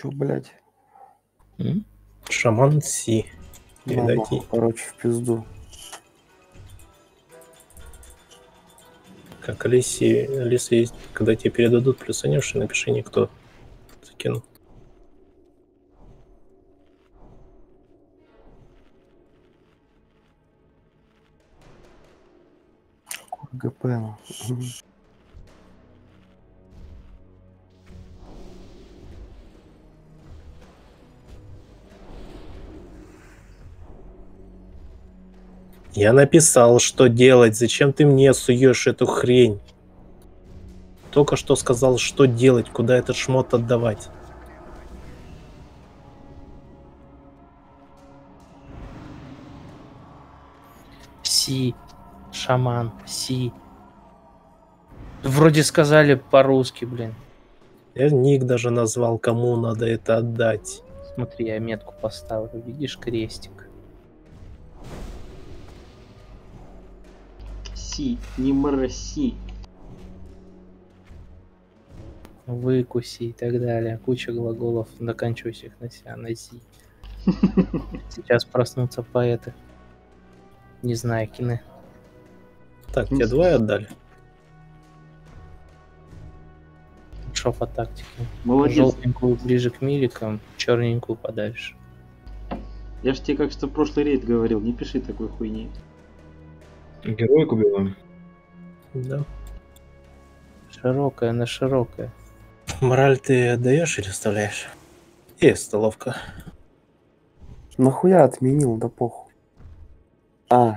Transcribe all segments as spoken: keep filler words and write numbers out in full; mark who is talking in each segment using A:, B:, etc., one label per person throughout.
A: Чё, блядь?
B: М?
C: Шаман Си. Передайте.
A: Нахуй, короче, в пизду.
C: Как Алисе, Алиса есть, когда тебе передадут плюсанешь, напиши никто. Закину.
A: ГП. Ну.
C: Я написал, что делать. Зачем ты мне суешь эту хрень? Только что сказал, что делать, куда этот шмот отдавать.
B: Си. Шаман. Си. Вроде сказали по-русски, блин.
C: Я ник даже назвал, кому надо это отдать.
B: Смотри, я метку поставлю. Видишь крестик?
D: Си, не мраси.
B: Выкуси и так далее. Куча глаголов, заканчивающих на ся, на зи. Сейчас проснутся поэты. Не знаю, кино.
C: Так, тебе двое отдали?
B: Шо по тактике.
D: Молодец.
B: Желтенькую ближе к миликам, черненькую подальше.
D: Я ж тебе как что в прошлый рейд говорил, не пиши такой хуйни.
E: Героик убиваем.
C: Да.
B: Широкая на широкая.
C: Мораль ты отдаешь или оставляешь? Есть столовка.
A: Нахуя отменил, да похуй. А.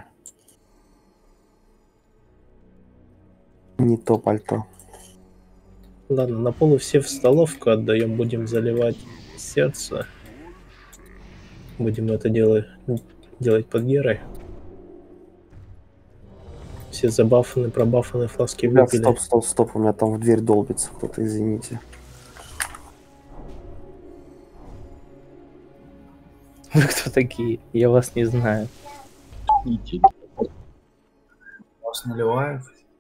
A: Не то пальто.
C: Ладно, на полу все в столовку отдаем, будем заливать сердце. Будем это дело, делать под Герой. Все забафаны, пробафаны фласки
A: Ребят,
C: выпили.
A: стоп, стоп, стоп, у меня там в дверь долбится кто-то, извините.
B: Вы кто такие? Я вас не знаю.
E: Вас наливаем.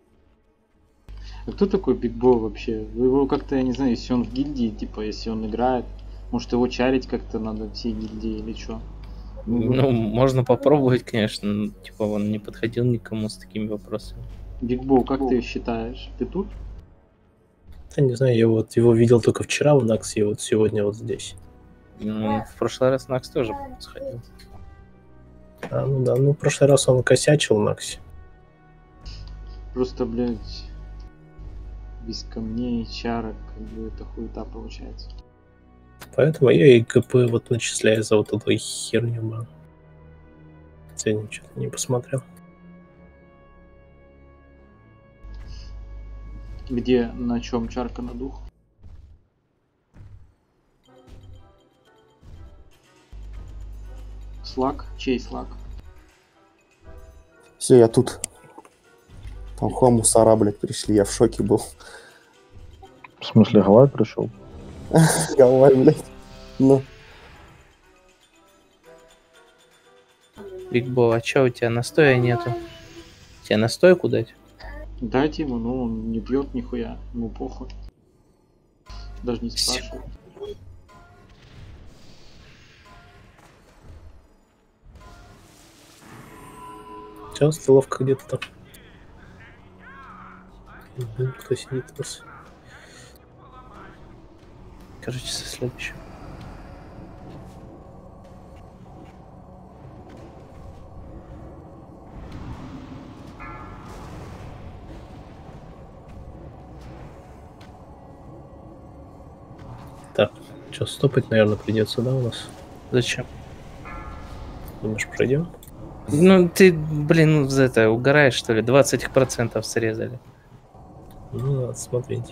D: А кто такой Биг Бо вообще? Вы его как-то, я не знаю, если он в гильдии, типа, если он играет, может его чарить как-то надо всей гильдии или что?
B: Ну, можно попробовать, конечно, но, типа он не подходил никому с такими вопросами.
D: Биг Бо, как ты считаешь? Ты тут?
C: Я не знаю, я вот его видел только вчера в Наксе, и вот сегодня вот здесь.
B: Ну, в прошлый раз Накс тоже сходил.
C: А, ну да, ну в прошлый раз он косячил в Наксе.
D: Просто, блядь, без камней, чарок, как бы это хуета получается.
C: Поэтому я и КП вот начисляю за вот эту херню, ман. Сегодня что-то не посмотрел.
D: Где, на чем чарка на дух? Слаг? Чей слаг?
A: Все, я тут. Там хуа мусора, блядь, пришли, я в шоке был.
F: В смысле, Гавай пришел?
A: Гавай, блядь. Ну.
B: Биг Бо, а чё у тебя настоя нету? Тебе настойку дать?
D: Дайте ему, но он не пьет нихуя, ему похуй. Даже не спрашивает.
C: Все, столовка где-то там. Угу, кто сидит у нас?
B: Короче, со следующим.
C: Так, что, стопать, наверное, придется, да, у нас?
B: Зачем?
C: Думаешь, пройдем?
B: Ну, ты, блин, ну, за это угораешь, что ли? двадцать процентов срезали.
C: Ну, надо смотреть.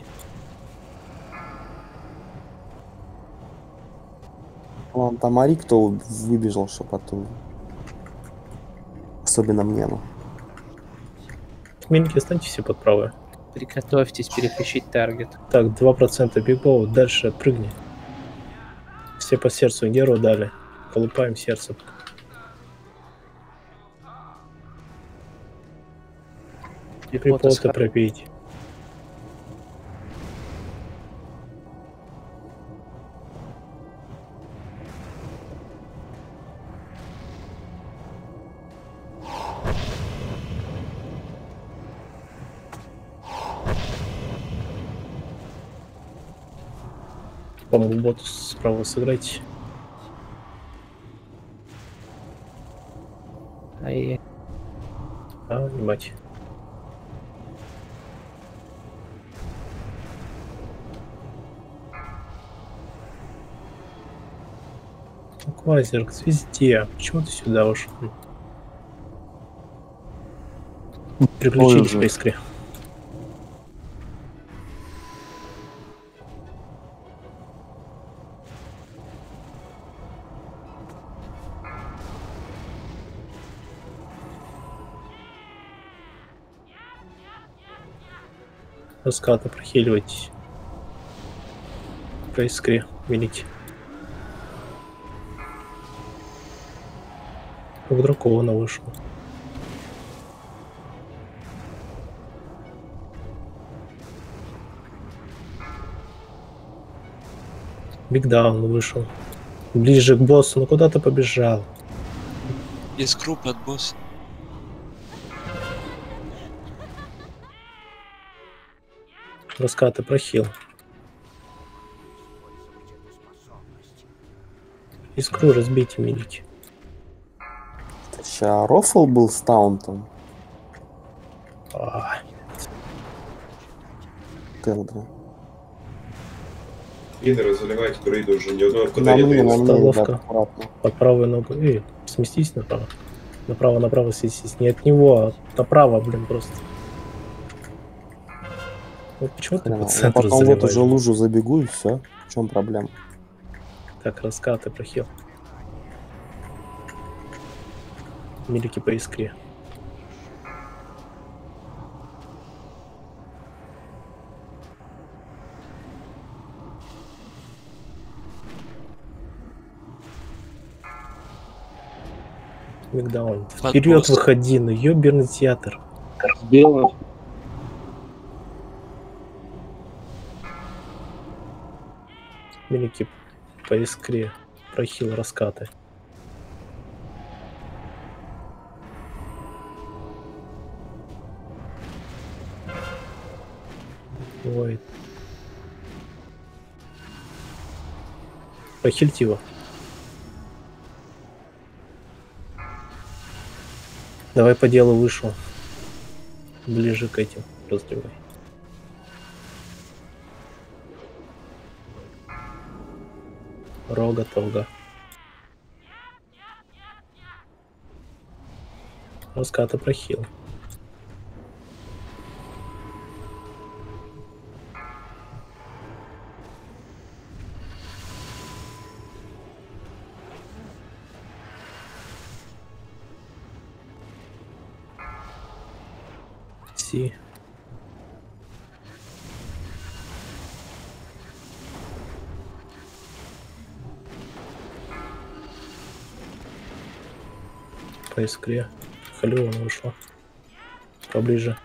A: Ладно, там Ари кто выбежал, что потом. Особенно мне, ну.
C: Мельники, станьте все под правое.
B: Приготовьтесь переключить таргет.
C: Так, два процента бигбоу, дальше прыгни. Все по сердцу Геру дали. Колупаем сердце. Припоты пропейте. По-моему, боту справа сыграйте.
B: Ай,
C: А, ебать. Ну, Квазер, везде. Почему ты сюда ушел? Приключились
A: уже.
C: по искре. Раскаты, прохиливайтесь. По искре, великий. Как дракона вышел. Бигдаун вышел. Ближе к боссу. Ну куда ты побежал?
G: Из группы от босса.
C: Раскаты, прохил. Искру разбейте, милики.
A: Ща рофл был с таунтом.
C: А,
A: Телдра.
H: Лидеры, заливайте друиду уже ни одного
A: На
H: куда
A: мне,
H: нет.
A: на мне,
C: Головка.
A: ребят, аккуратно.
C: под правой ногой. Эй, сместись направо. Направо, направо сместись. Не от него, а направо, блин, просто. Вот почему ты
A: Хрена.
C: по
A: Я
C: центру
A: потом в эту
C: заливаешь?
A: же лужу забегу и все. В чем проблема?
C: Так, раскаты, прохил. Милики по искре. Мигдаун. Вперед
G: Подпост.
C: выходи, ну ёберный театр.
F: Белый.
C: Милики по искре. Прохил, раскаты. Ой. Похильте его. Давай по делу вышел. Ближе к этим разливай. Рога, толга. Раскаты, прохил. Си. По искре. Халиона вышла. Поближе.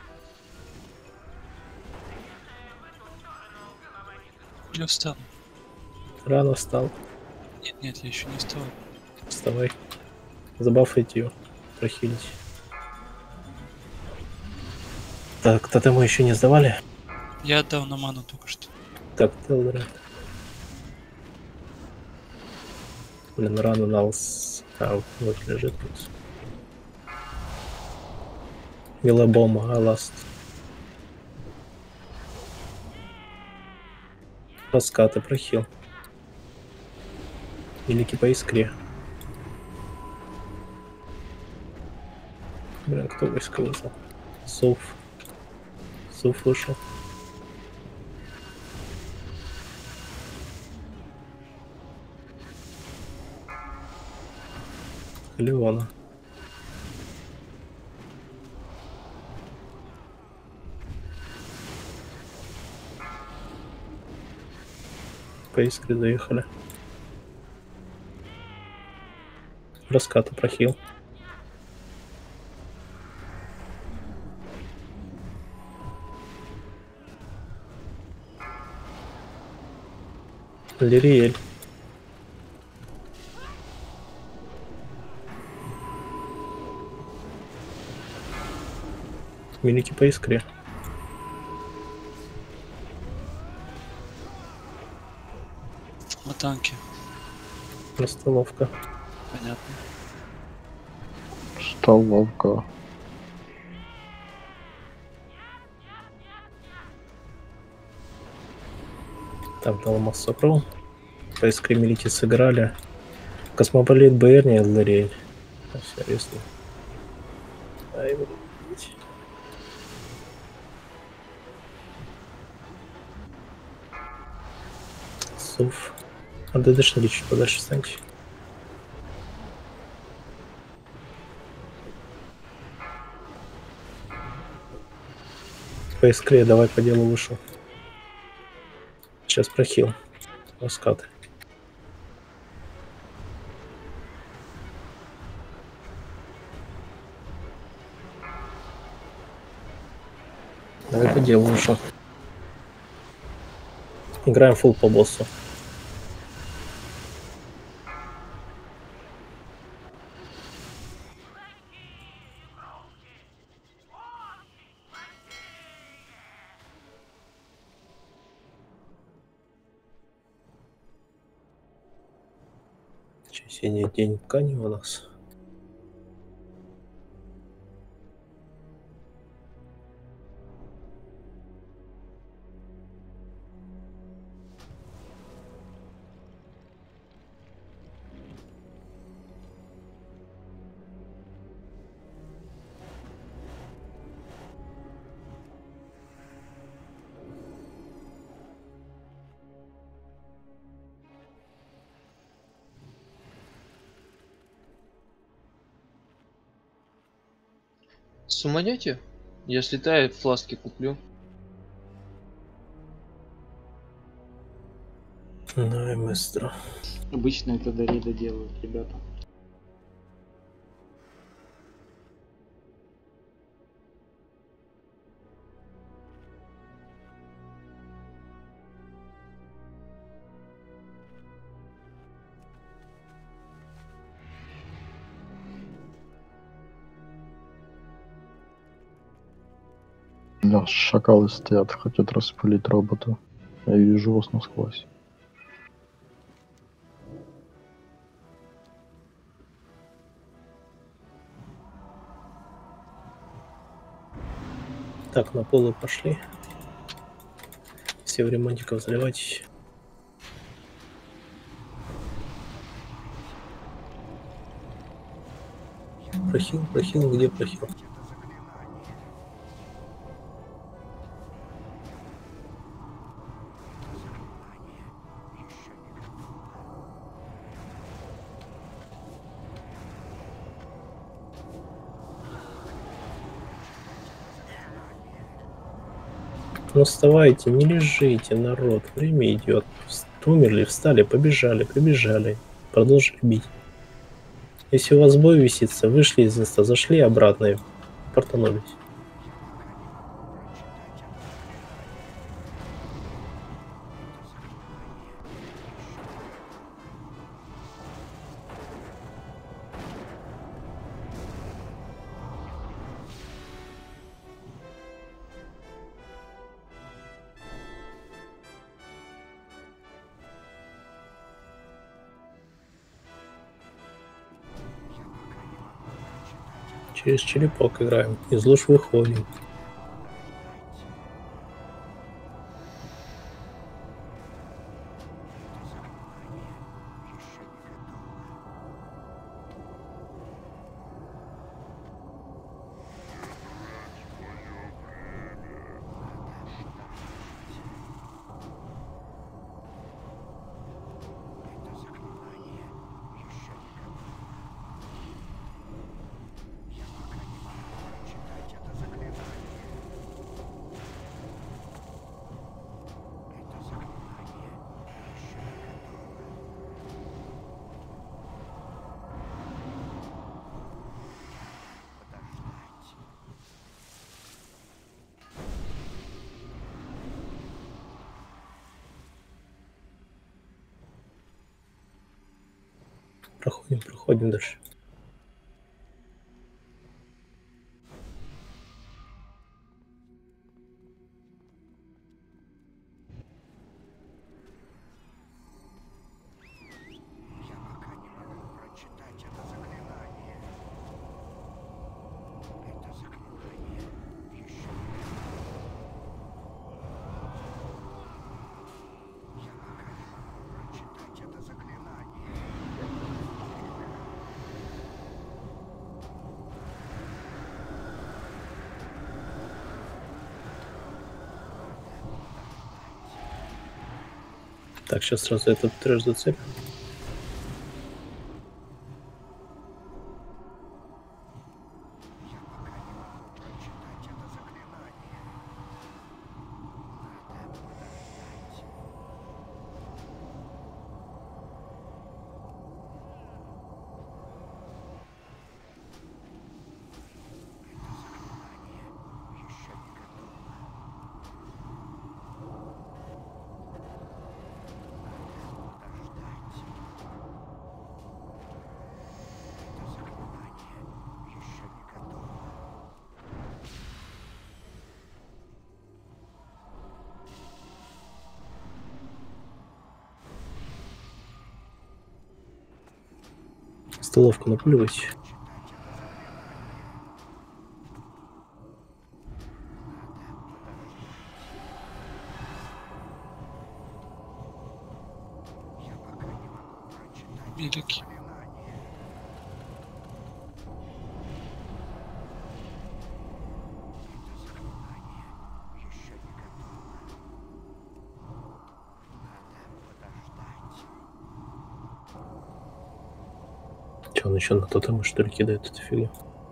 G: Я встану.
C: Рано встал.
G: Нет, нет, я еще не встал.
C: Вставай. Забафайте ее. Прохилить. Так, тотемы еще не сдавали?
G: Я отдал на ману только что.
C: Так, Телдера. Блин, рано налс. А, вот лежит. Милобома, Аласт. Раскаты, прохил. Великий по искре. Блин, кто войска вызвал? Суф. Суф вышел. Леона. По искре заехали. Раскаты, прохил. Лириэль. Великий по искре.
G: На танке.
C: Расстановка.
G: Понятно.
F: Столовка.
C: Там Талмас Сокрол. По искре Мелити сыграли. Космополит БР не Ларель. Серьезно. Ай, блядь. Суф. А ДДшники чуть подальше станьте. По искре давай по делу вышел. Сейчас прохил. Раскаты. Давай по делу вышел. Играем фулл по боссу. Че, сегодня день ткани у нас.
I: Суманете? Я слетаю, фласки куплю.
C: Давай быстро.
D: Обычно это Дарида делают, ребята.
F: Да, шакалы стоят, хотят распылить робота. Я вижу вас насквозь.
C: Так, на полу пошли. Все в ремонтиков заливайтесь. Прохил, прохил, где прохил? Ну вставайте, не лежите, народ. Время идет. Умерли, встали, побежали, побежали. Продолжили бить. Если у вас бой висится, вышли из инста, зашли обратно и портанулись. Через черепок играем, из луж выходим. Проходим, проходим дальше. Так, сейчас сразу этот трэш зацепим. Столовку напуливайте.
G: Великий.
C: Че, он еще на тотемы, что ли, кидает эту фигню?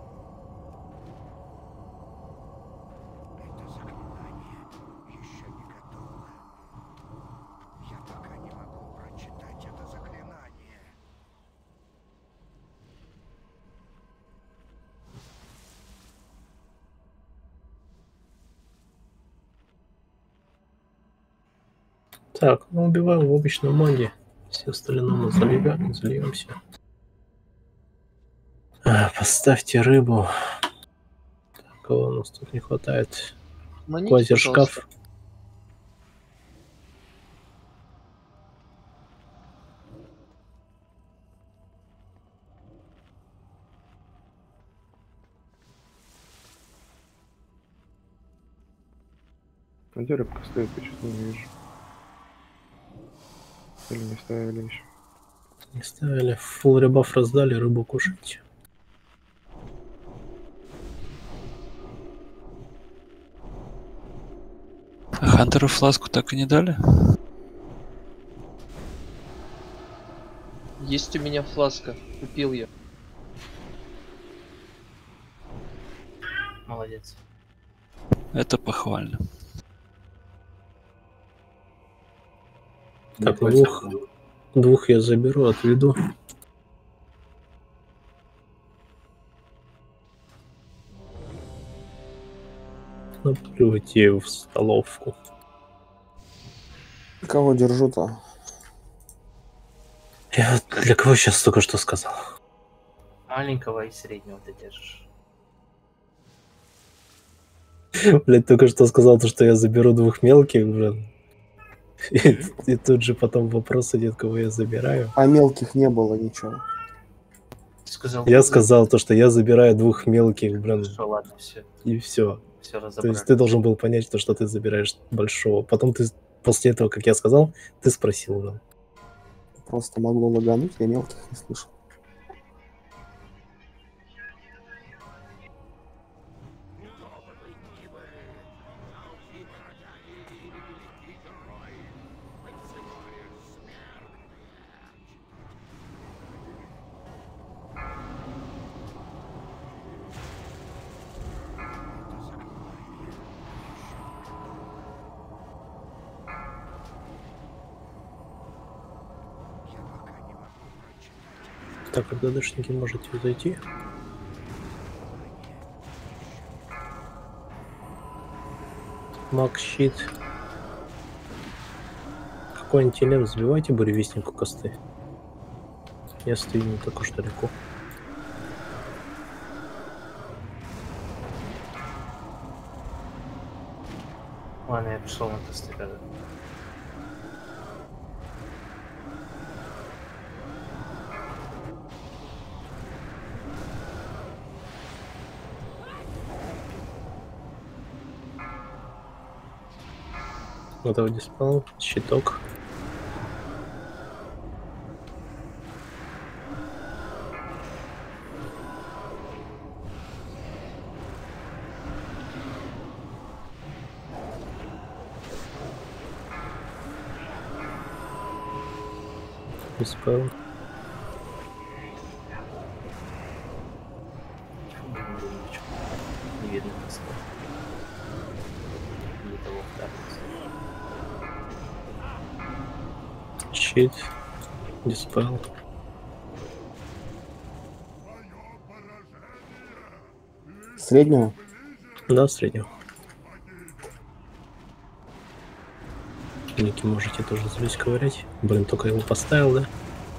C: Так, ну убиваем в обычном маге. Все остальное мы заливаем, зальемся. А, поставьте рыбу. Так, кого у нас тут не хватает?
I: Маните,
C: Квазишкаф.
I: пожалуйста.
J: А где рыбка стоит, я что-то не вижу. Или не ставили еще?
C: Не ставили. Фулл ребаф раздали, рыбу кушайте.
G: А Хантеру фласку так и не дали?
I: Есть у меня фласка. Купил я.
B: Молодец.
G: Это похвально.
C: Так, двух, двух я заберу, отведу. Наплюйте в столовку.
A: Кого держу-то?
C: Я для кого сейчас только что сказал?
B: Маленького и среднего ты держишь.
C: Блять, только что сказал то, что я заберу двух мелких, блин. И, и тут же потом вопрос идет, кого я забираю.
A: А мелких не было ничего.
B: Ты сказал,
C: Я сказал то, что я забираю двух мелких, блин.
B: что ладно, все.
C: И все.
B: Все
C: То
B: разобрали.
C: есть ты должен был понять, то, что ты забираешь большого. Потом ты после этого, как я сказал, ты спросил, блин.
A: Просто могло лагануть, я мелких не слышал.
C: Так, когда ДДшники можете зайти? Маг щит. Какой-нибудь элем забивайте буревестнику косты. Я стою не так уж далеко.
B: Ладно, я пришел на тесты, когда.
C: Готовый диспел, щиток. Диспел.
B: Не видно просто. Не того второго.
C: Щит. Диспел.
A: Среднего?
C: Да, среднего. Ники можете тоже здесь ковырять. Блин, только его поставил, да?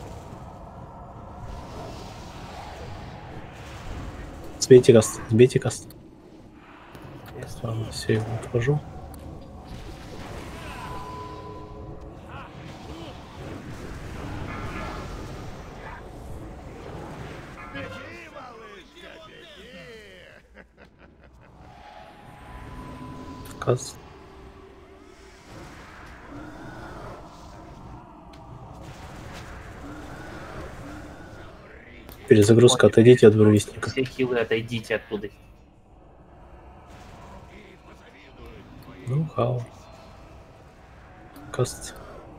C: Сбейте каст, сбейте каст. Ладно, все, я его отхожу. Каст. Перезагрузка, отойдите от буревестника.
B: Все хилы, отойдите оттуда.
C: Ну, хау. Каст.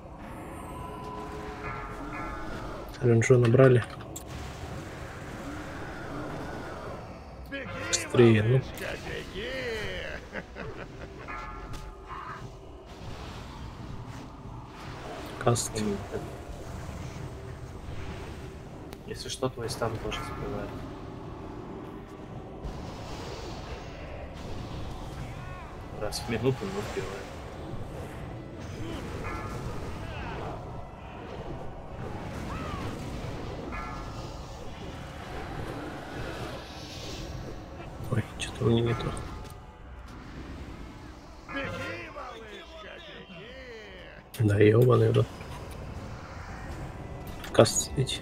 C: Ренжо набрали. Быстрее, ну. Каст.
B: Если что, твой стан тоже забывает. Раз в минуту, но убивает.
C: Ой, что-то у меня не то. Да, ёбаный рот. Каст сидите.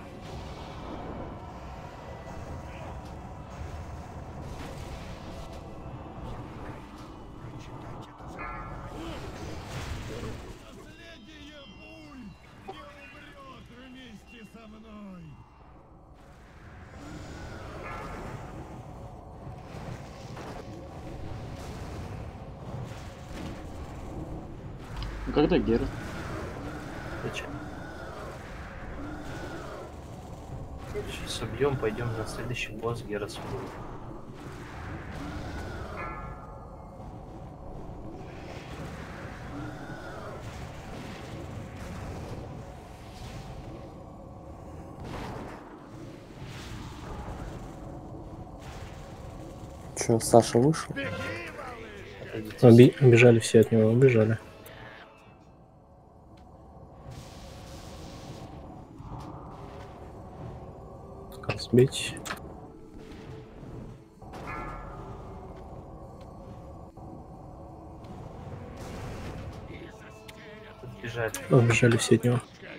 D: Ну когда Гера?
B: Зачем? Сейчас убьем, пойдем на следующий босс Герас будет.
A: Че, Саша вышел?
C: Оби- убежали все от него, убежали. Как сбить?
B: Бежать.
C: Убежали все от него.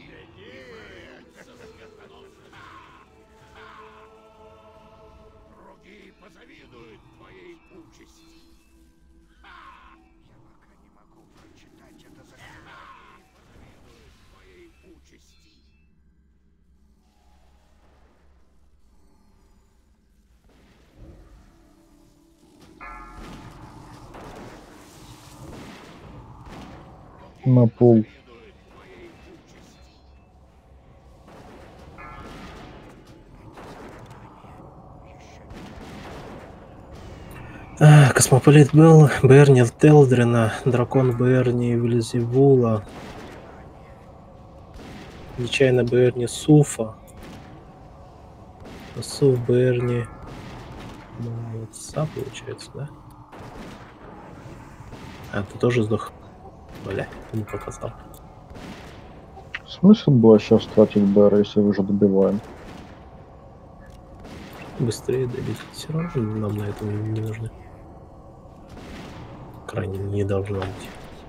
F: На пол.
C: А, Космополит Белл, Берни Телдрина, Дракон Берни Вильзевула, Нечаянно Берни Суфа, Суф Берни Молодца, получается, да? А, ты тоже сдох? Бля, не показал.
F: Смысл было сейчас тратить БР, если уже добиваем?
C: Быстрее добить. Все равно нам на это не нужны. Крайне не должно быть.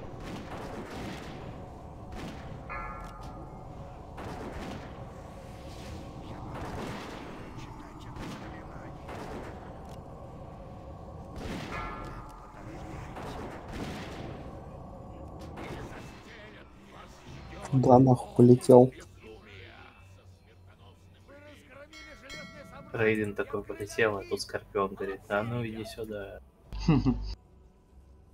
A: Да, нахуй полетел.
B: Рейден такой полетел, а тут Скорпион говорит, а ну иди сюда.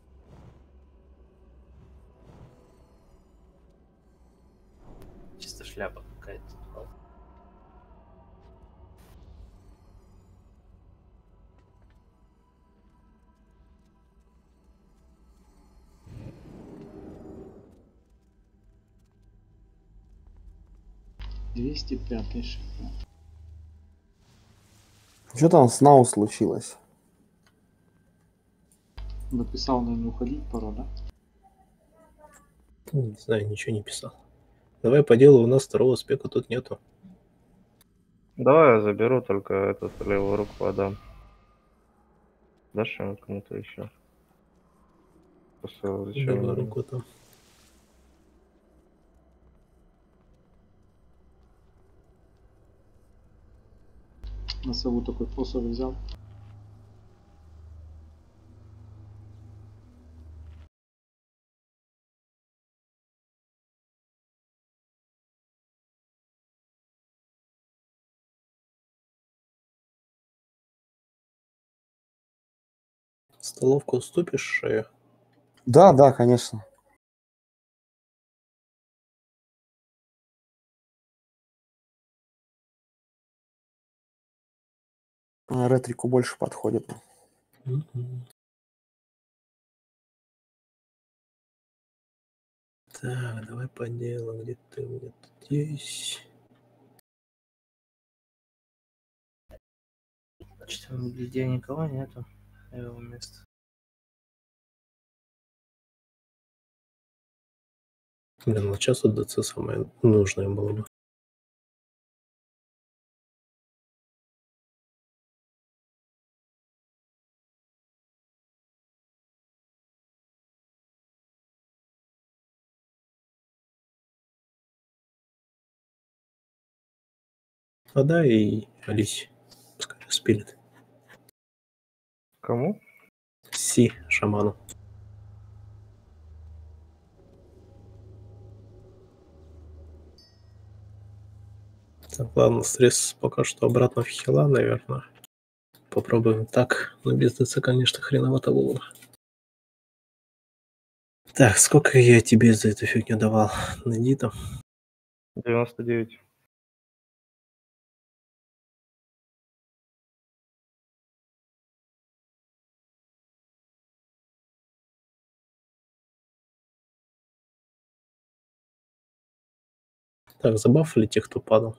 B: Чисто шляпа какая-то.
D: двести пятый шаг.
A: Что там с Нау случилось?
D: Написал, наверное, уходить пора, да?
C: Не знаю, ничего не писал. Давай по делу, у нас второго спека тут нету.
J: Давай я заберу, только этот левую руку отдам. Дашь ему кому-то еще? Просто зачем
C: Левую
J: ему?
C: руку там.
D: На сову такой посох взял.
C: Столовку уступишь шею?
A: Да, да, конечно. А, Ретрику больше подходит.
C: Мгм. Так, давай по делу, где ты где здесь.
B: Что, нигде никого нету. Его место.
C: Блин, вот сейчас от ДЦ самое нужное было бы. А да, и Алисе. Пускай распилит.
J: Кому?
C: Си, шаману. Так, ладно, стресс пока что обратно в хила, наверное. Попробуем так. Но без ДЦ, конечно, хреновато было бы. Так, сколько я тебе за эту фигню давал? Найди там.
J: девяносто девять.
C: Так, забафали тех, кто падал.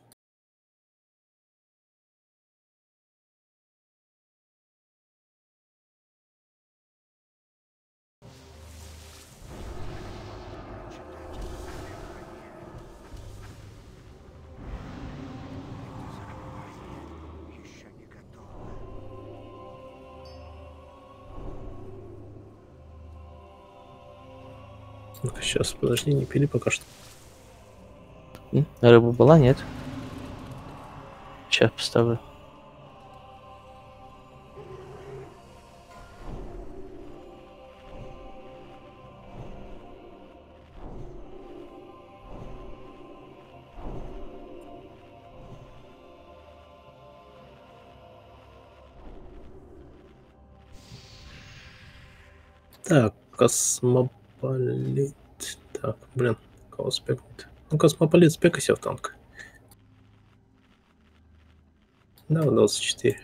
C: Сейчас, подожди, не пили пока что.
B: М? Рыба была, нет? Сейчас поставлю.
C: Так, космополит. Так, блин, кого спекнуть? Ну, космополит спекайся в танк. Да, в двадцать четыре.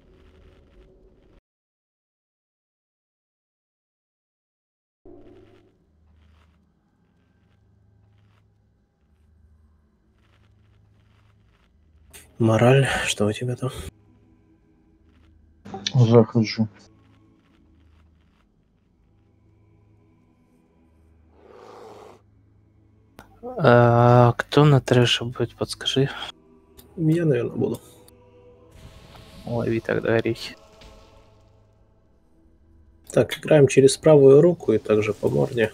C: Мораль, что у тебя там?
F: Захожу.
B: А, кто на трэше будет, подскажи.
C: Я, наверное, буду.
B: Лови тогда орехи.
C: Так, играем через правую руку и также по морде.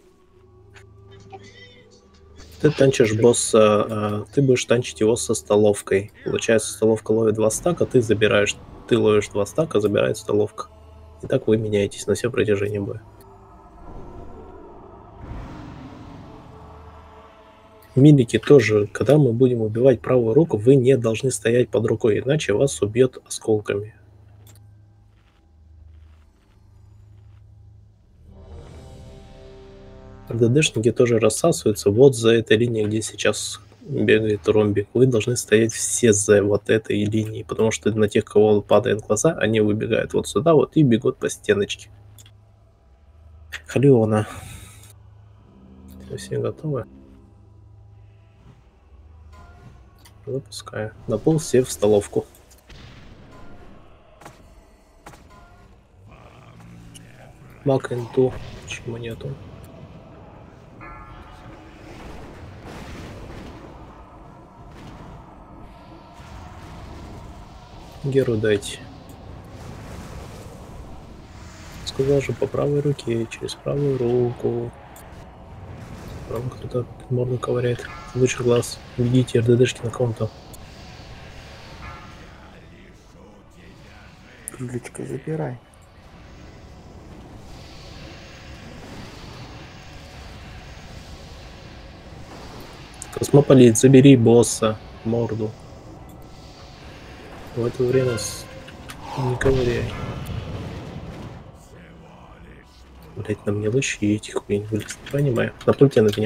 C: Ты танчишь босса, а, ты будешь танчить его со столовкой. Получается, столовка ловит два стака, ты забираешь, ты ловишь два стака, забирает столовка. И так вы меняетесь на все протяжение боя. Милики тоже, когда мы будем убивать правую руку, вы не должны стоять под рукой, иначе вас убьет осколками. ДДшники тоже рассасываются вот за этой линией, где сейчас бегает ромбик, вы должны стоять все за вот этой линией, потому что на тех, кого падают глаза, они выбегают вот сюда вот и бегут по стеночке. Халиона. Все готовы? Запускаю. На пол все в столовку. Мак инту. Почему нету? Геру дайте. Сказал же по правой руке, через правую руку. Правда, кто-то морду ковыряет. Лучше глаз. Видите, РДДшки на ком-то.
A: Крылечко забирай.
C: Космополит, забери босса. Морду. В это время с... не ковыряй. Блять, на мне лучше и этих хуйнь вылез. Не понимаю. На пульте на меня.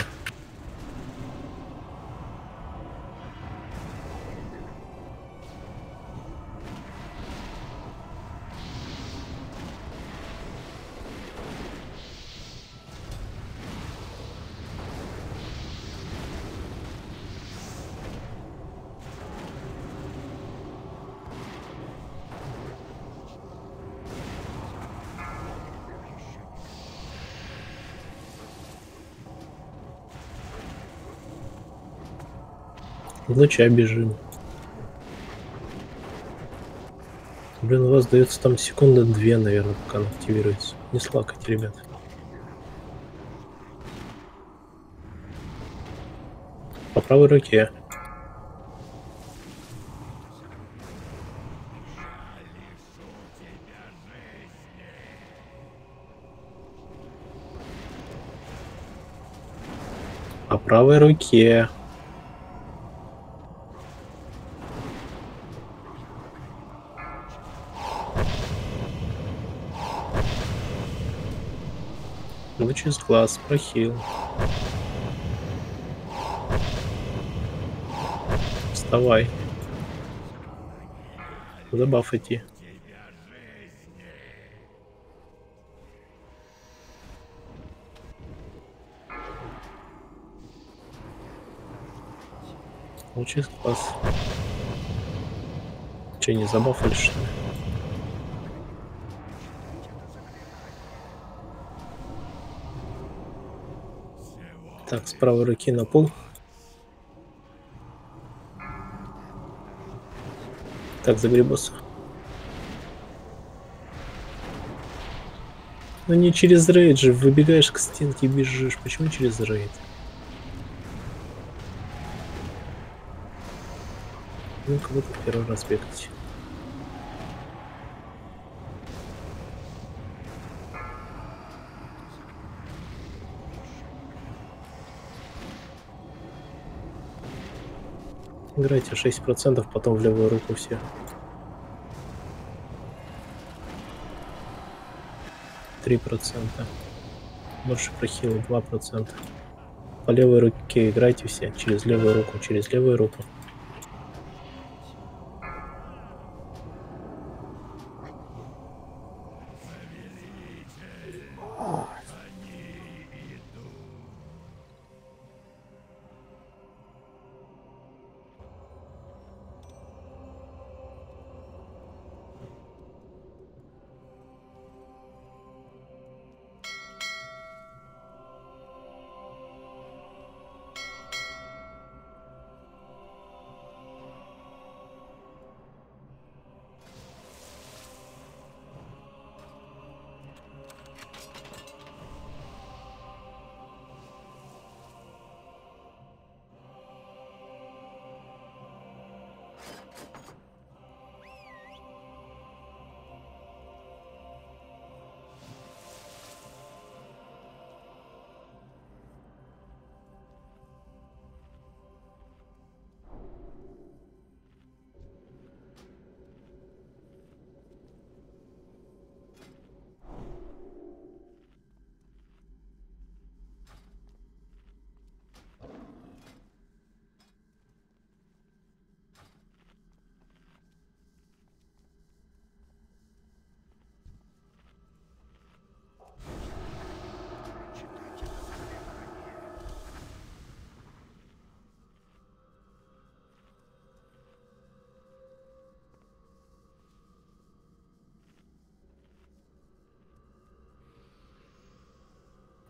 C: В луча бежим. Блин, у вас дается там секунда две, наверное, пока она активируется. Не слакайте, ребят. По правой руке. По правой руке. Луч из глаз, прохил. Вставай. Забафайте. Луч из глаз. Че, не забафали, что ли? Так, с правой руки на пол. Так, забери босса. Ну не через рейд же, выбегаешь к стенке и бежишь. Почему через рейд? Ну, кого-то первый раз бегать. Играйте шесть процентов, потом в левую руку все. три процента. Больше прохила два процента. По левой руке играйте все. Через левую руку, через левую руку.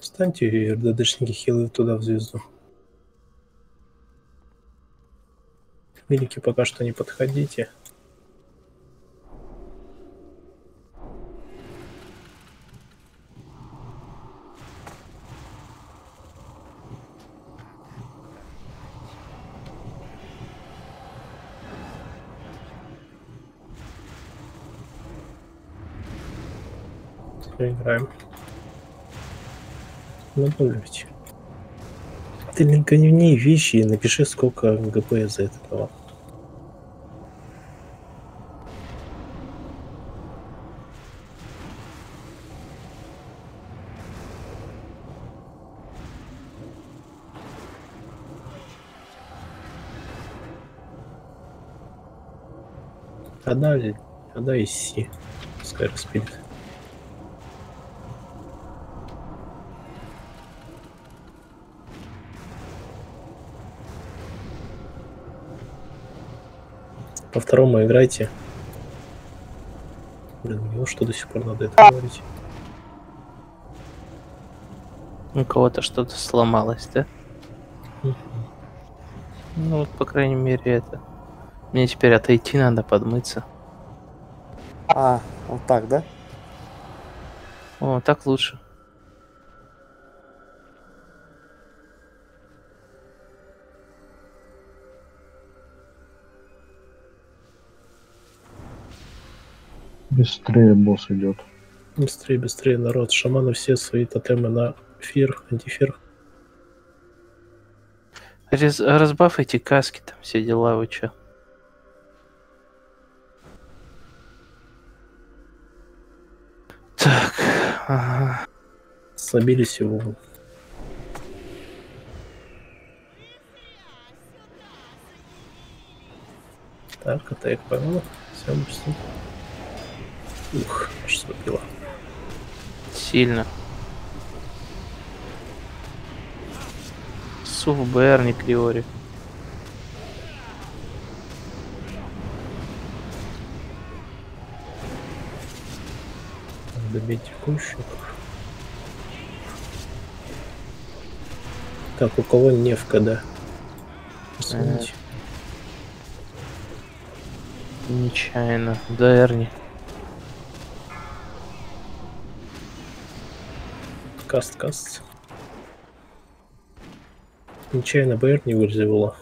C: Встаньте, РДДшники, хилы туда в звезду. Милики пока что не подходите. Проиграем. Напомните. Ты линкани вещи и напиши, сколько ГП за это дала. Отдай, отдай Си. Пускай распилит. По второму играйте. Блин, мне что до сих пор надо это говорить.
B: У кого-то что-то сломалось, да?
C: Мгм.
B: Ну, вот, по крайней мере, это. Мне теперь отойти надо, подмыться.
A: А, вот так, да?
B: О, так лучше.
F: Быстрее босс идет.
C: Быстрее, быстрее, народ. Шаманы все свои тотемы на фир, антифир.
B: Раз, разбафайте каски, там все дела, вы чё? Так, ага.
C: Слабились его. Так, атак поймал. Все, быстро. Ух, аж слабило.
B: Сильно. Сув БР, не Криори.
C: Добить кущик. Так, у кого не в КД? Посмотрите.
B: Нечаянно. Да, Эрни.
C: Каст, каст. Нечаянно БР не вырезала.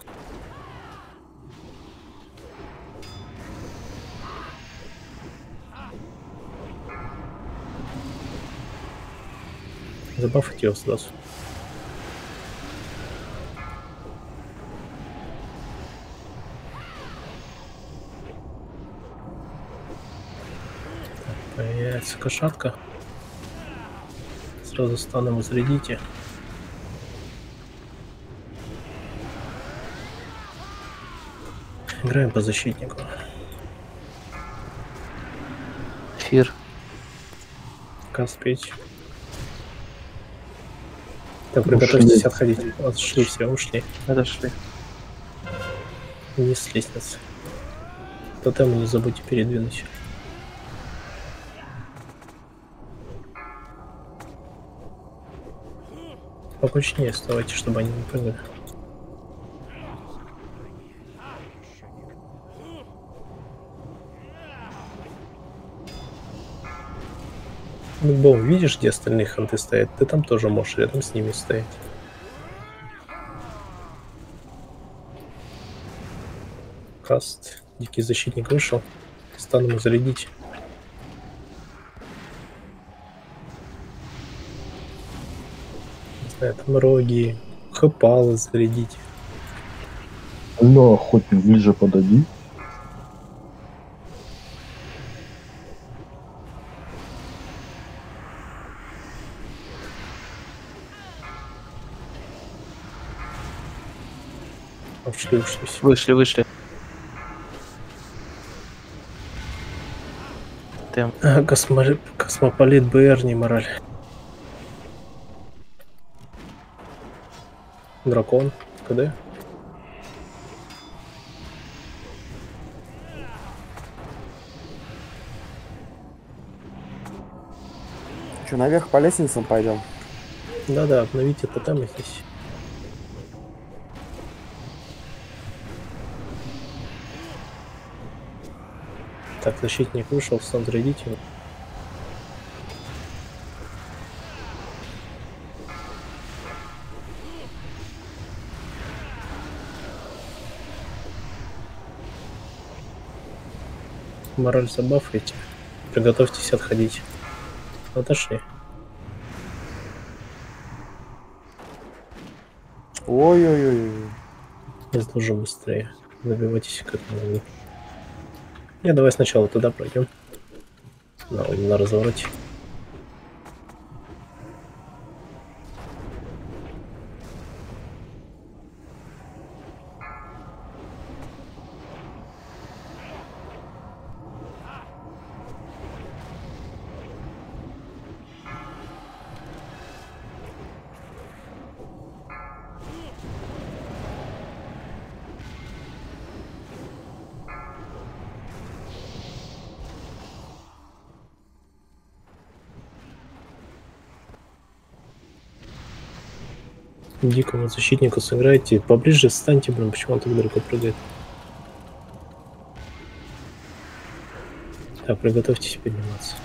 C: Забафать его сразу. Так, появляется кошатка. Сразу станом зарядите. Играем по защитнику.
B: Фир.
C: Каст пять. Так, приготовьтесь отходить. Отшли все, ушли.
B: Отошли.
C: Вниз с лестницы. Тотем не забудьте передвинуть. Покучнее вставайте, чтобы они не прыгали. Бом, видишь, где остальные ханты стоят? Ты там тоже можешь рядом с ними стоять. Каст. Дикий защитник вышел. Стану ему зарядить. Не знаю, там роги, хэпалы зарядить.
F: Алло, охотник, ближе подойди.
C: Ушли, ушли.
B: Вышли, вышли. Тем.
C: А, космо... Космополит БР, не мораль. Дракон. КД.
A: Что, наверх по лестницам пойдем?
C: Да-да, обновите тотемы здесь. Так, защитник вышел, stand идите. Мораль забафайте. Приготовьтесь отходить. Отошли.
A: Ой-ой-ой.
C: Я должен быстрее. Забивайтесь как могу. Не, давай сначала туда пройдем. На, на развороте. Дикого защитника сыграйте. Поближе встаньте, блин, почему он так далеко прыгает. Так, приготовьтесь подниматься.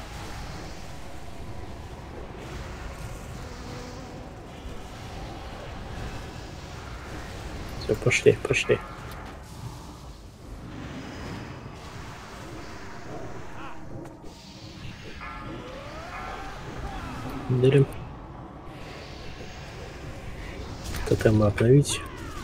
C: Все, пошли, пошли. Делим. Тотемы обновить.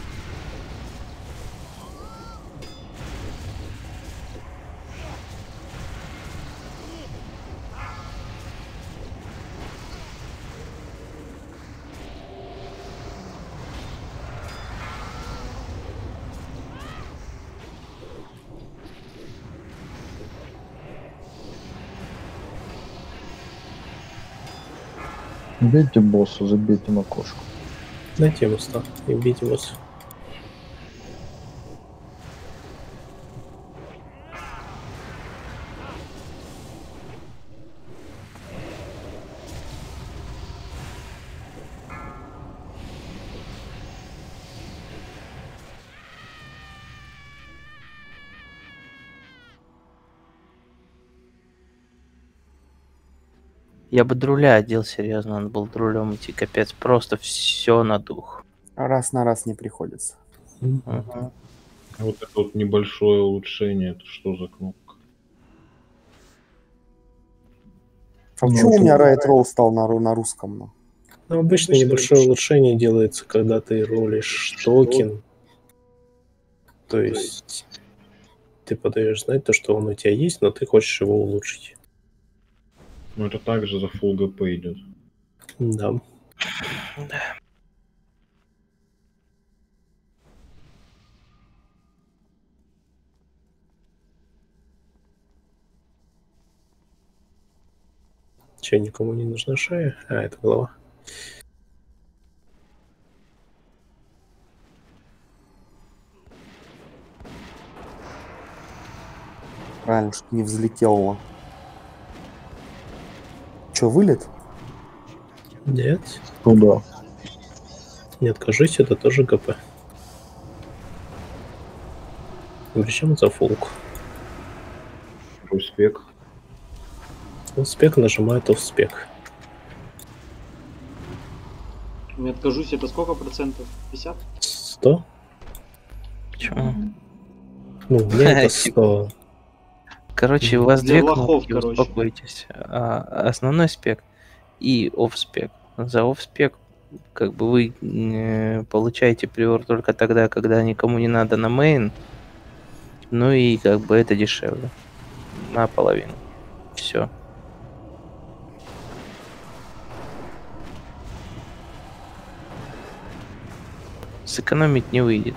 F: Бейте босса, забейте на кошку.
C: Дайте ему ста и бейте босса.
B: Я бы друля одел, серьезно, надо было друлем идти, капец, просто все на дух.
A: Раз на раз не приходится.
B: Угу.
J: Вот это вот небольшое улучшение, это что за кнопка?
A: А почему у меня Riot Roll стал на, ру- на русском? Ну?
C: Ну, обычно небольшое улучшение делается, когда ты ролишь токен. То есть ты подаешь знать то, что он у тебя есть, но ты хочешь его улучшить.
J: Ну это также за full джи пи идет.
C: Да. Че, никому не нужна шея? А, это голова.
A: Правильно, что не взлетело. Че, вылет?
C: Нет.
F: Туда.
C: Не откажись, это тоже ГП. Причем за фулку.
J: Успех.
C: Успех нажимает успех.
D: Не откажусь, это сколько процентов? пятьдесят?
C: сто?
B: Почему?
C: Ну, у меня это сто.
B: Короче, у вас
D: Для
B: две
D: лохов,
B: кнопки,
D: короче.
B: успокойтесь. А, основной спек и офф-спек. За офф-спек как бы вы э, получаете приор только тогда, когда никому не надо на мейн. Ну и как бы это дешевле. Наполовину. Все. Сэкономить не выйдет.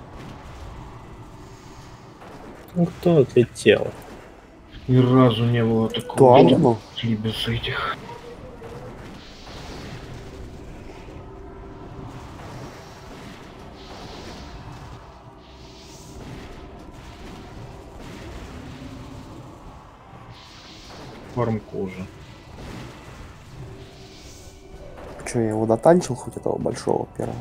C: Ну, кто отлетел?
J: Ни разу не было такого,
A: Да,
J: что
A: ну.
J: не без этих. Фарм кожи.
A: Че, я его дотанчил хоть этого большого первого?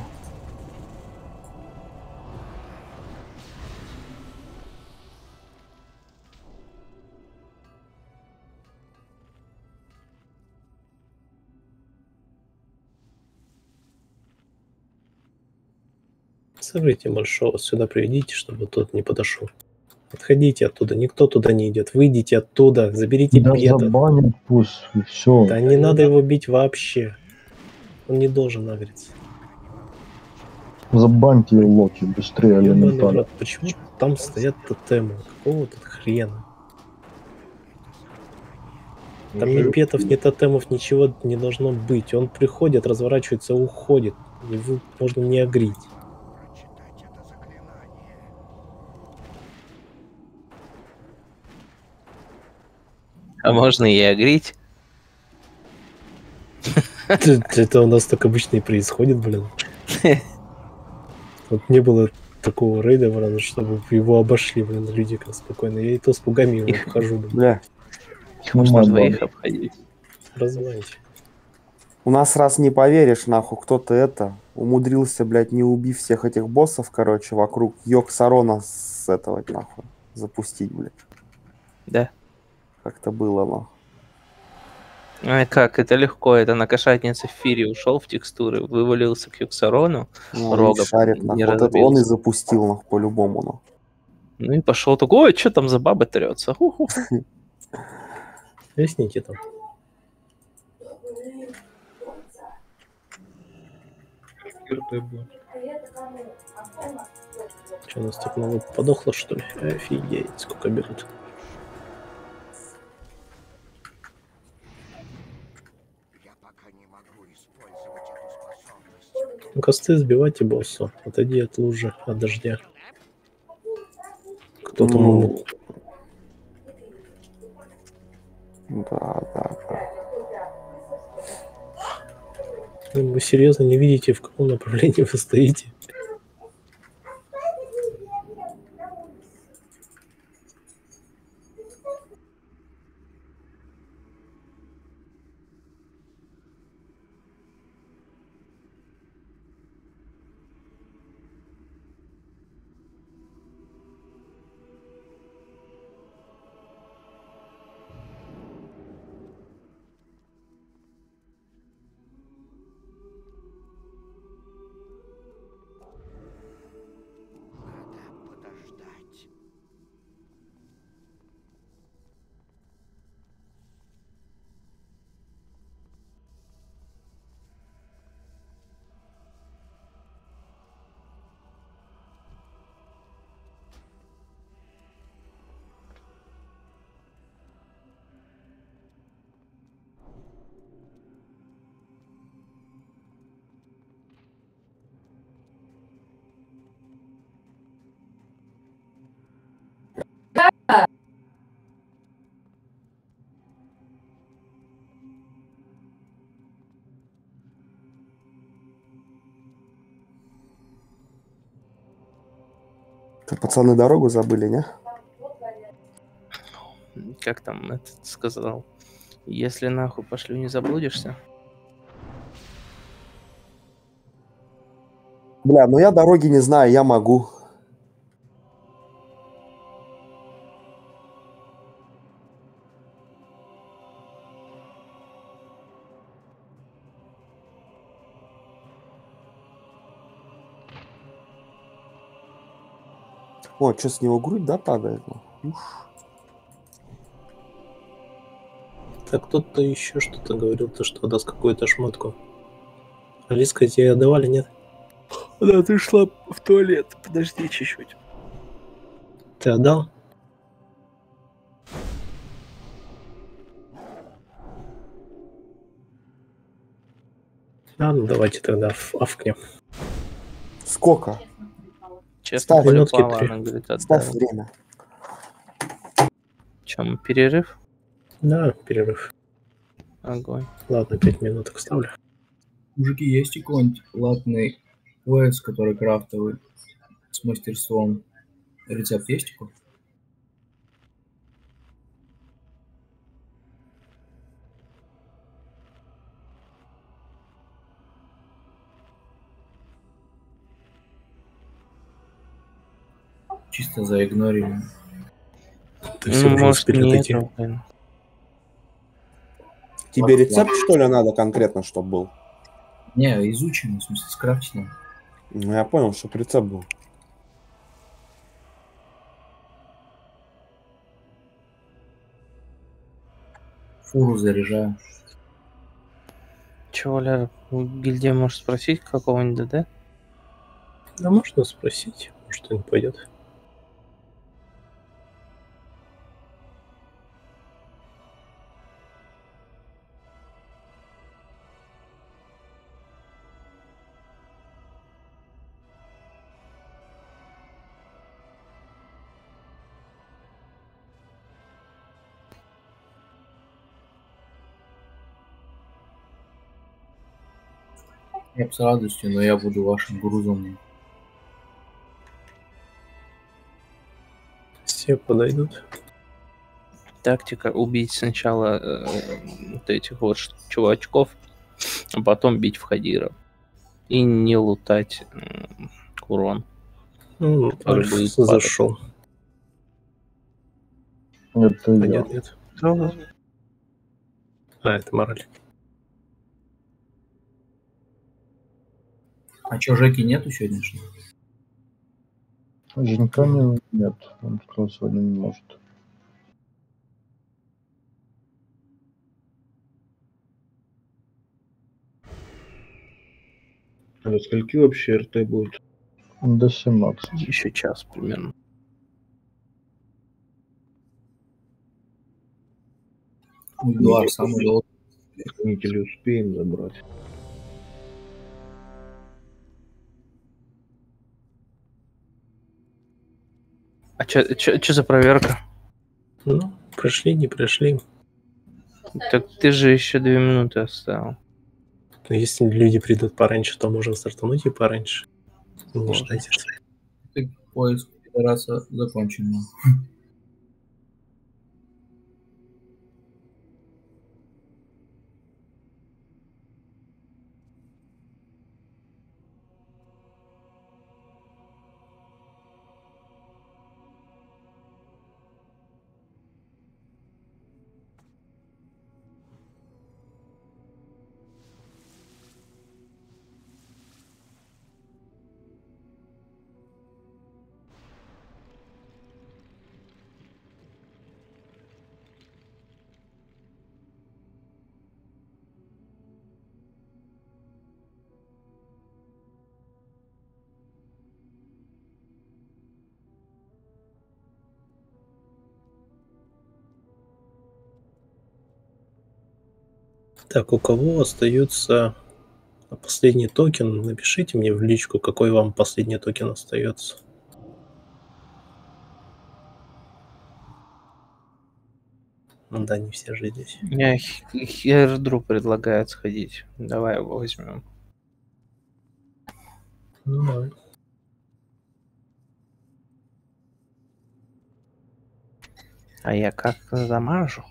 C: Соберите большого, сюда приведите, чтобы тот не подошел. Отходите оттуда, никто туда не идет. Выйдите оттуда, заберите
F: Да
C: петов.
F: забанят пусть, и все.
C: Да не надо его бить вообще. Он не должен агриться.
F: Забаньте Локи быстрее
C: Ёбаный в
F: элементарно.
C: рот, почему там стоят тотемы? Какого тут хрена? Там ни петов, ни тотемов, ничего не должно быть. Он приходит, разворачивается, уходит. Его можно не агрить.
B: А можно и агрить?
C: Это, это у нас так обычно и происходит, блин. Вот не было такого рейда, блин, чтобы его обошли, блин, люди как спокойно. Я и то с пугами его
B: Их-
C: обхожу, блин.
A: Бля,
B: Их можно
F: Нормально.
B: двоих обходить.
C: Разгоните.
A: у нас раз не поверишь, нахуй, кто-то это умудрился, блядь, не убив всех этих боссов, короче, вокруг Йоксарона с этого, нахуй, запустить, блядь.
B: Да.
A: Как-то было, нахуй.
B: Ай, как, это легко. Это на кошатнице в Фире ушел в текстуры, вывалился к Юксарону,
A: Ну, он
B: рога
A: не шарит,
B: не
A: нахуй. Вот это он и
B: разбился.
A: запустил, нахуй, по-любому, нахуй.
B: Ну и пошел такой, ой, что там за баба трется? Ху-ху.
C: Лесните там. Что, у нас так много подохло, что ли? Офигеть, сколько берут. Ну, косты сбивайте босса. Отойди от лужи, от дождя. Кто-то
A: Ну.
C: ну...
A: Да, да, да.
C: Вы серьезно не видите, в каком направлении вы стоите?
A: Это пацаны дорогу забыли, не?
B: Как там этот сказал? Если нахуй пошлю, не заблудишься.
A: Бля, ну я дороги не знаю, я могу. О, что с него грудь, да, падает? Уж.
C: Так кто-то еще что-то говорил, то что даст какую-то шмотку. Алиска, тебе отдавали, нет?
B: Да, ты шла в туалет. Подожди чуть-чуть.
C: Ты отдал? Ладно, давайте тогда аф- афкнем.
A: Сколько?
B: Честно,
A: Ставь
B: всё
C: минутки
B: плавно,
C: три.
B: она говорит,
A: Ставь
B: отдал.
A: время.
B: Чем перерыв?
C: Да, перерыв.
B: Огонь.
C: Ладно, пять минуток ставлю.
E: Мужики, есть какой-нибудь латный пояс, который крафтовый, с мастерством? Рецепт есть такой? Чисто заигнорили.
C: Ты все
B: Ну,
C: уже
B: может,
C: успели
B: нет,
C: отойти.
B: блин.
A: Тебе рецепт, что ли, надо конкретно, чтобы был?
E: Не, изучено, в смысле, скрафчено.
A: Ну, я понял, что рецепт был.
E: Фуру заряжаю.
B: Че, Валяр, гильдия может спросить какого-нибудь ДД?
C: Да можно спросить, может он пойдет.
E: Я бы с радостью, но я буду вашим грузом.
C: Все подойдут.
B: Тактика убить сначала э, вот этих вот ш- чувачков, а потом бить входиров. И не лутать э, урон.
C: Ну,
B: который
C: Альф
B: будет падать.
C: зашел.
F: Это
C: А
F: я.
C: нет, нет. А, это мораль.
E: А чё, Жеки нету сегодняшнего?
F: Женька не- нет, он сказал, сегодня не может.
J: А до скольки вообще РТ будет?
F: До семнадцати.
B: Еще час примерно.
E: Эдуард самый долгий.
J: Хранители успеем забрать.
B: А что за проверка?
C: Ну, прошли, не прошли.
B: Так ты же еще две минуты оставил.
C: Но если люди придут пораньше, то можем стартануть и пораньше. Не ждать.
E: Поиск Федерация закончен.
C: Так, у кого остается последний токен? Напишите мне в личку, какой вам последний токен остается. Ну да, не все же здесь.
B: Я Хердру предлагает сходить. Давай его возьмем.
C: Ну, давай.
B: А я как замажу?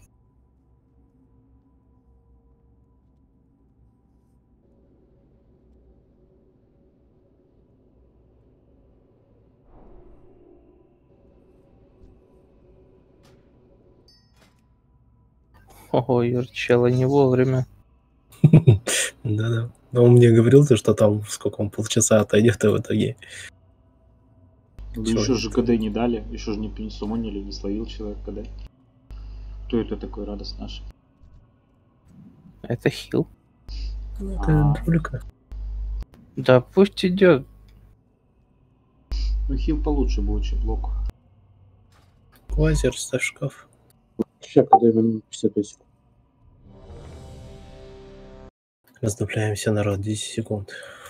B: Ого, Юрчела не вовремя.
C: Да-да. Но он мне говорил, что там сколько он полчаса отойдет, и в итоге.
D: Да еще же КД не дали, еще же не пересумонили, не словил человек КД. Кто это такой радость наш?
B: Это хил.
C: Это Джулика.
B: Да пусть идет.
D: Ну хил получше будет, чем блок.
C: Лазер, ставь шкаф.
K: Сейчас, когда ему пятьдесят пять секунд.
C: Раздупляемся, народ, десять секунд.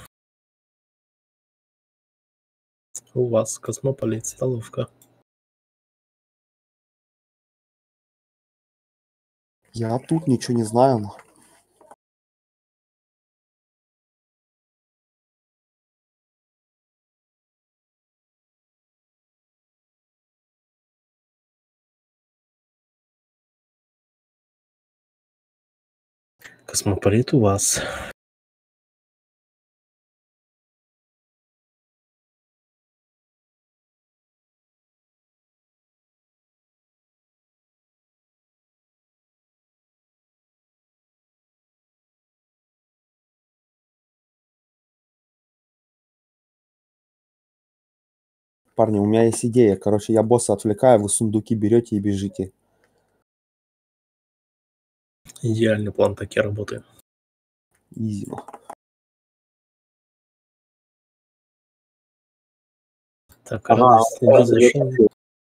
C: У вас космополит, столовка.
A: Я тут ничего не знаю.
C: Космополит у вас.
A: Парни, у меня есть идея. Короче, я босса отвлекаю, вы сундуки берете и бежите.
C: Идеальный план, так и работает.
A: Изи.
C: Так,
K: Ага,
C: радость, следи за шумом.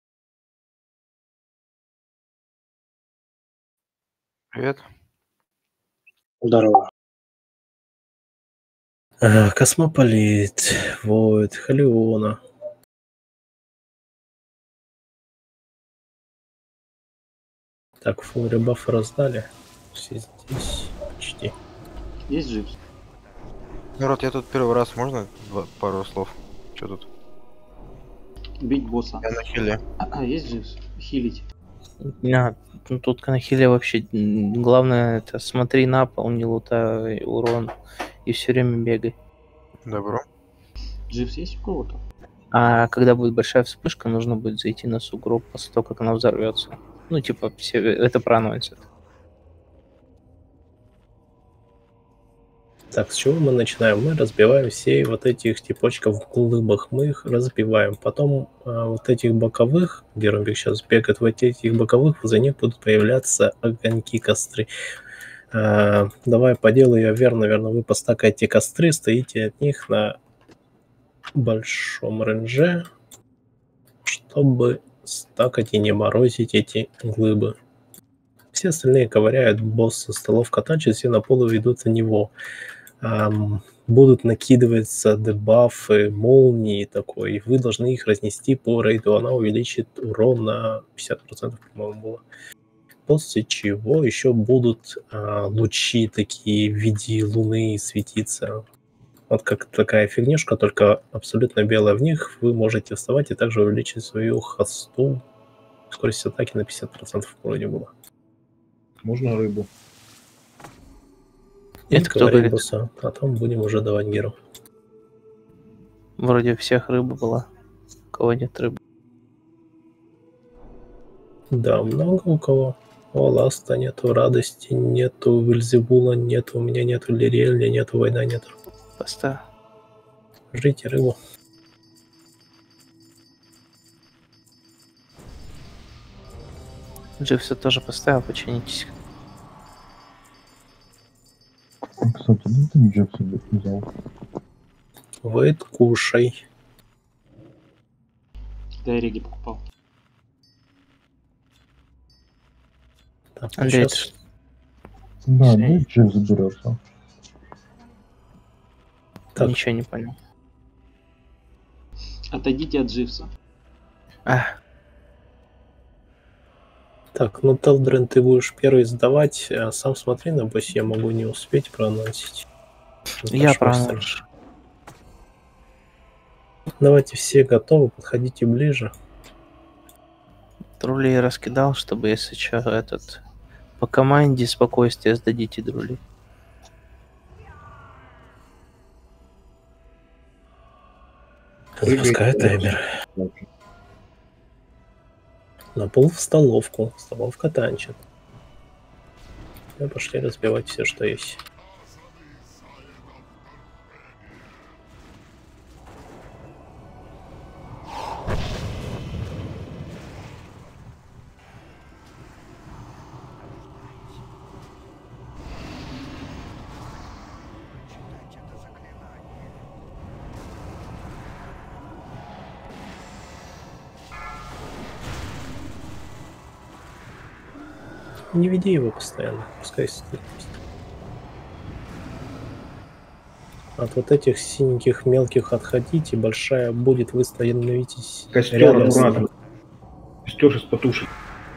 J: Привет.
K: Здорово.
C: А, Космополит, вот, Халиона. Так, фул ребафы раздали. Все здесь почти.
D: Есть джипс?
J: Народ, я тут первый раз, можно два- пару слов? Что тут?
D: Бить босса.
J: Я на хиле.
D: А, есть джипс? Хилить.
B: А, ну, тут на хиле вообще м, главное это смотри на пол, не лутай урон и все время бегай.
J: Добро.
D: Джипс есть у кого-то?
B: А когда будет большая вспышка, нужно будет зайти на сугроб после того, как она взорвется. Ну, типа, все это проанонсит.
C: Так, с чего мы начинаем? Мы разбиваем все вот этих типочков в глыбах, мы их разбиваем. Потом а, вот этих боковых, где ромбик сейчас бегает, вот этих боковых, за них будут появляться огоньки, костры. А, давай по делу я верно, наверное, вы постакаете костры, стоите от них на большом рейнже, чтобы стакать и не морозить эти глыбы. Все остальные ковыряют, босс со столов катачит, все на полу ведут на него. Um, будут накидываться дебафы, молнии такой, и вы должны их разнести по рейду. Она увеличит урон на пятьдесят процентов, по-моему, было. После чего еще будут а, лучи такие в виде луны светиться. Вот как такая фигнюшка, только абсолютно белая. В них вы можете вставать и также увеличить свою хосту. Скорость атаки на пятьдесят процентов вроде было.
E: Можно рыбу?
B: Это кто говорит?
C: Босса, а потом будем уже давать геру.
B: Вроде у всех рыба была. У кого нет рыбы?
C: Да, много у кого. О, Ласта нету, радости нету, Вильзевула нету, у меня нету Лириэля, нету, война нету.
B: Поставь.
C: Жрите рыбу.
B: Дживса тоже поставил, починитесь.
F: Кстати, да ты Джекса взял.
C: Вейт, кушай.
D: Да, я реги покупал.
C: Так,
B: Андрей,
C: сейчас...
F: Да, да, Джек заберется.
B: Так. Ничего не понял.
D: Отойдите от Дживса.
B: А.
C: Так, ну Телдрен ты будешь первый сдавать, а сам смотри, на боссе я могу не успеть проанонсить.
B: Я проанонсил.
C: Давайте все готовы, подходите ближе.
B: Друли я раскидал, чтобы если что, этот... По команде спокойствие сдадите друли.
C: Запускаю таймер. На пол в столовку. Столовка танчит. Мы пошли разбивать все, что есть. Не веди его постоянно, пускай стоит. От вот этих синеньких мелких отходите, большая будет, вы становитесь
E: Костер аккуратно. Костер сейчас потушит.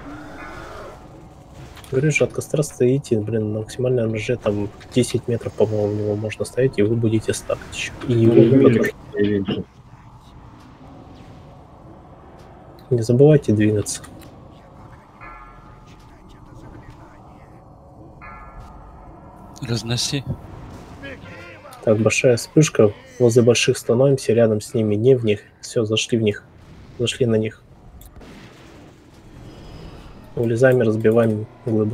C: Говорю же, от костра стоите, блин, на максимальном рже там десять метров, по-моему, у него можно стоять, и вы будете стакать еще. И не, вы не забывайте двигаться.
G: Разноси.
C: Так, большая вспышка. Возле больших становимся, рядом с ними, не в них. Все, зашли в них. Зашли на них. Улезаем и разбиваем глыбы.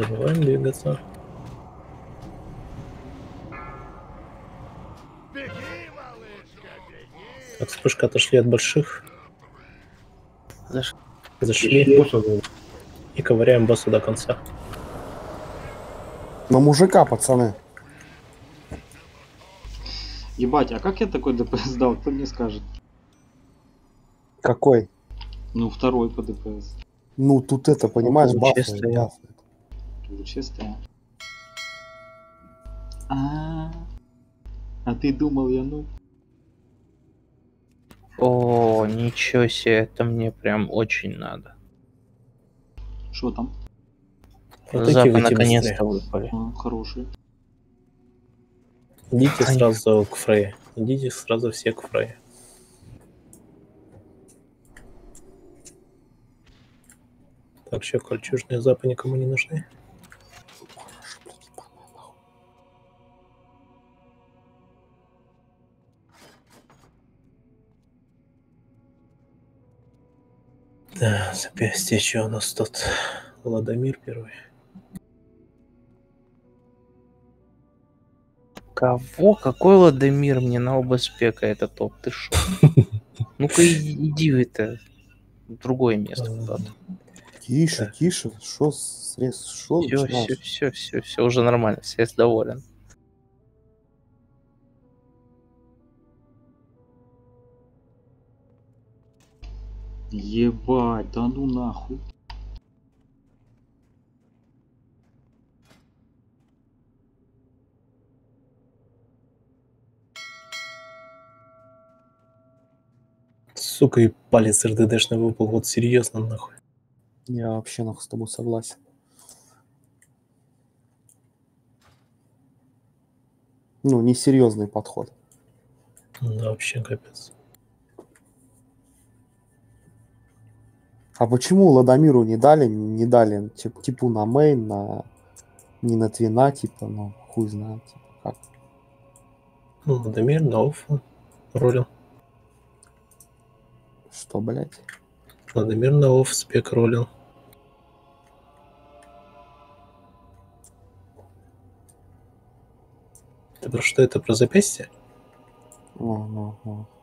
C: забываем двигаться. Так, вспышка отошли от больших.
B: Заш-
C: Зашли. И ковыряем босса до конца.
A: На мужика, пацаны.
D: Ебать, а как я такой ДПС дал? Кто мне скажет?
A: Какой?
D: Ну, второй по ДПС.
A: Ну, тут это, понимаешь, бафы.
B: Честно.
A: бафы.
D: Честно. А, а ты думал, я ну?
B: О, ничего себе, это мне прям очень надо.
D: Что там?
C: Протакивайте
B: Запы
C: быстрее.
B: наконец-то выпали.
D: А, хороший.
C: Идите
B: Они-
C: сразу к Фрейе. Идите сразу все к Фрейе. Так, что, кольчужные запы никому не нужны? Да, запястье, что у нас тут? Владимир первый.
B: Кого? Какой Ладомир мне на оба спека это топ? Ты шо? Ну-ка иди, иди в это в другое место куда-то.
A: Тише,
C: Так.
A: тише. Шо срез? Шо
B: Все, все,
A: начинаешь?
B: все, все, все уже нормально, все доволен.
D: Ебать, да ну нахуй.
C: Сука, и палец РДДшный выпал. Вот серьезно, нахуй.
A: Я вообще нахуй с тобой согласен. Ну, несерьезный подход.
C: Да, вообще капец.
A: А почему Ладомиру не дали, не дали тип, типу на мейн, на не на твина, типа, ну, хуй знает, типа, как.
C: Ну, Владимир на офф ролил.
A: Что, блядь?
C: Владимир на офф спек ролил. Ты про что это, про запястье?
A: Ну, ну, ну.